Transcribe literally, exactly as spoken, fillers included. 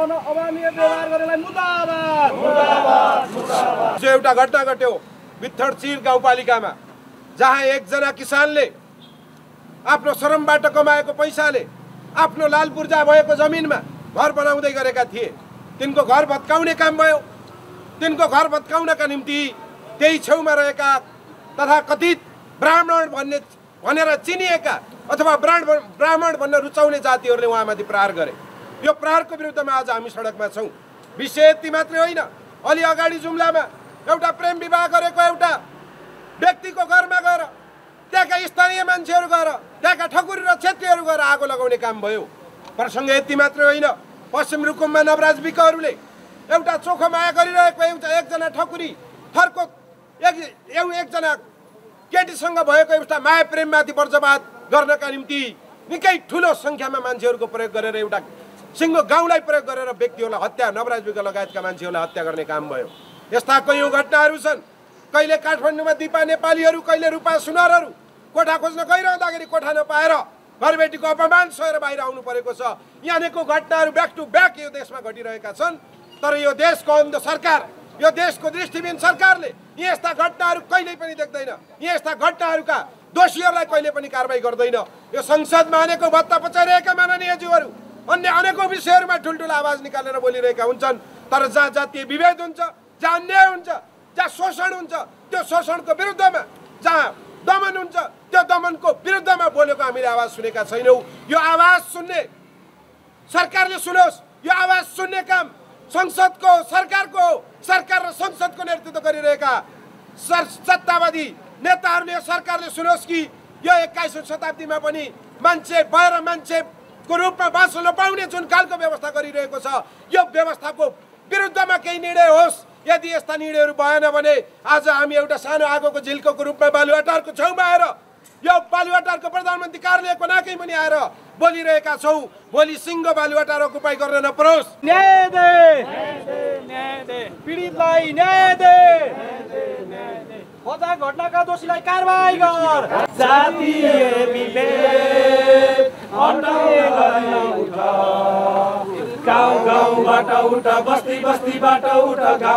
गर्न अमानवीय व्यवहार गर्नेलाई मुर्दाबाद मुर्दाबाद मुर्दाबाद। जो एउटा घटना घट्यो बित्थडचिर गाउँपालिकामा, जहाँ एकजना किसानले आफ्नो श्रमबाट कमाएको पैसाले आफ्नो लाल पूर्जा भएको जमिनमा घर बनाउँदै गरेका थिए। तिनको घर भत्काउने काम भयो। तिनको घर भत्काउनका निम्ति त्यही छेउमा रहेका तथा कथित ब्राह्मण भन्ने भनेर चिनिएका अथवा ब्राह्मण ब्राह्मण भन्न रुचाउने जातिहरूले उहाँमाथि प्रहार गरे। यो प्रहारको विरुद्धमा आज हामी सडकमा छौँ। विषय यति मात्रै होइन, अलि अगाडि जुम्लामा एउटा प्रेम विवाह गरेको एउटा व्यक्तिको घरमा गएर त्यहाँका स्थानीय मान्छेहरू गएर त्यहाँका ठकुरी र छेत्रीहरू गएर आगो लगाउने काम भयो। प्रसङ्ग यति मात्रै होइन, पश्चिम रुकुममा नवराज विकहरूले एउटा चोखो माया गरिरहेको एउटा एकजना ठकुरी थरको एक एकजना केटीसँग भएको एउटा माया प्रेममाथि वर्जपात गर्नका निम्ति निकै ठुलो सङ्ख्यामा मान्छेहरूको प्रयोग गरेर एउटा सिङ्गो गाउँलाई प्रयोग गरेर व्यक्तिहरूलाई हत्या, नवराज विक लगायतका मान्छेहरूलाई हत्या गर्ने काम भयो। यस्ता कैयौँ घटनाहरू छन्। कहिले काठमाडौँमा दिपा नेपालीहरू, कहिले रूपा सुनारहरू कोठा खोज्न गइरहँदाखेरि कोठा नपाएर घरबेटीको अपमान सहेर बाहिर आउनु परेको छ। यहाँको घटनाहरू ब्याक टु ब्याक यो देशमा घटिरहेका छन्। तर यो देशको अन्ध सरकार, यो देशको दृष्टिबिन सरकारले यस्ता घटनाहरू कहिल्यै पनि देख्दैन। यस्ता घटनाहरूका दोषीहरूलाई कहिले पनि कारबाही गर्दैन। यो संसदमा अनेकौँ भत्ता पचाइरहेका माननीयज्यूहरू अन्य अनेकौँ विषयहरूमा ठुल्ठुलो आवाज निकालेर बोलिरहेका हुन्छन्। तर जहाँ जातीय विभेद हुन्छ, जहाँ अन्याय हुन्छ, जहाँ शोषण हुन्छ, त्यो शोषणको विरुद्धमा, जहाँ दमन हुन्छ, त्यो दमनको विरुद्धमा बोलेको हामीले आवाज सुनेका छैनौँ। यो आवाज सुन्ने सरकारले सुनोस्। यो आवाज सुन्ने काम संसदको, सरकारको, सरकार र संसदको नेतृत्व गरिरहेका सर सत्तावादी नेताहरूले, सरकारले सुनोस् कि यो एक्काइसौँ शताब्दीमा पनि मान्छे भएर मान्छेको रूपमा बाँच्न नपाउने जुन खालको व्यवस्था गरिरहेको छ, यो व्यवस्थाको विरुद्धमा केही निर्णय होस्। यदि यस्ता निर्णयहरू भएन भने आज हामी एउटा सानो आगोको झिल्कोको रूपमा बालुवाटारको छेउमा आएर, यो बालुवाटारको प्रधानमन्त्री कार्यालयको नाकै पनि आएर बोलिरहेका छौँ। भोलि सिङ्गो बालुवाटार अकुपाई गर्न नपरोस्। न्याय दे, न्याय दे, पीडितलाई न्याय दे, खोजा घटनाका दोषीलाई कारबाही गर। जातीय विभेद हटाउन उठ, गाउँ गाउँबाट उठ, बस्ती बस्तीबाट उठ।